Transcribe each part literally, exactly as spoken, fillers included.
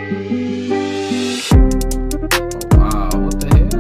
wow, what the hell?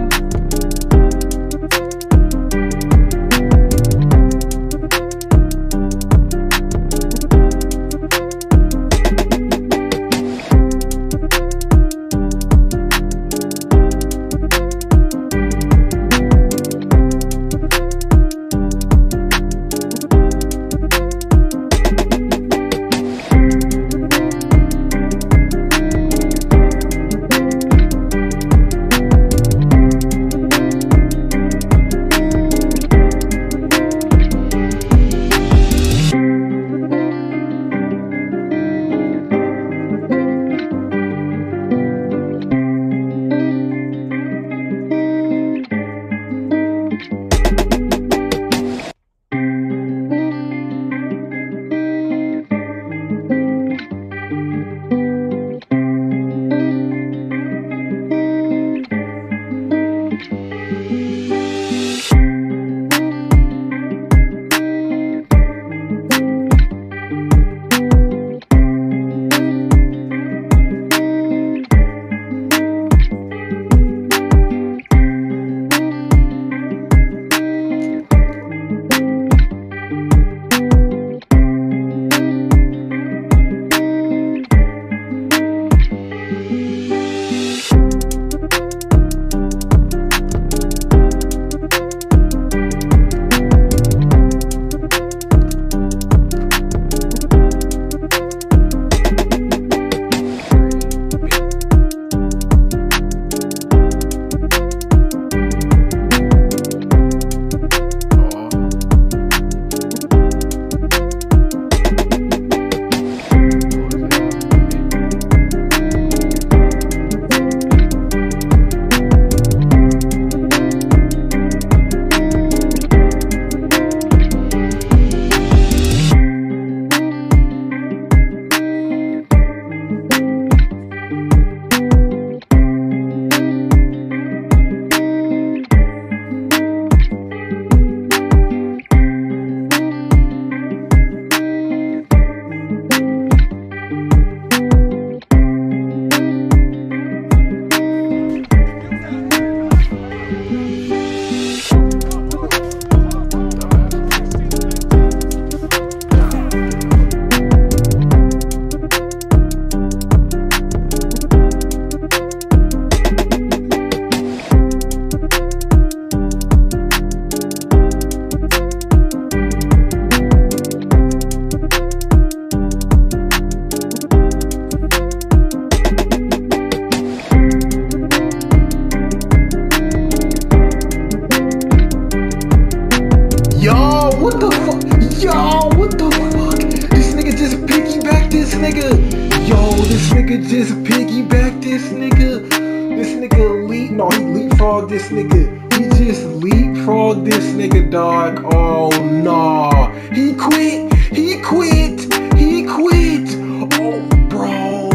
What the fuck? Yo, what the fuck? This nigga just piggyback this nigga. Yo, this nigga just piggyback this nigga. This nigga leap. No, he leapfrog this nigga. He just leapfrog this nigga, dog. Oh, nah. He quit. He quit. He quit. Oh, bro.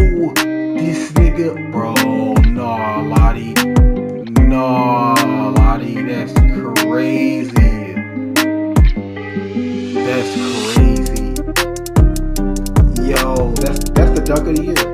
This nigga, bro. Nah, Lottie. Nah, Lottie. That's crazy. That's crazy. Yo, that's that's the dunk of the year.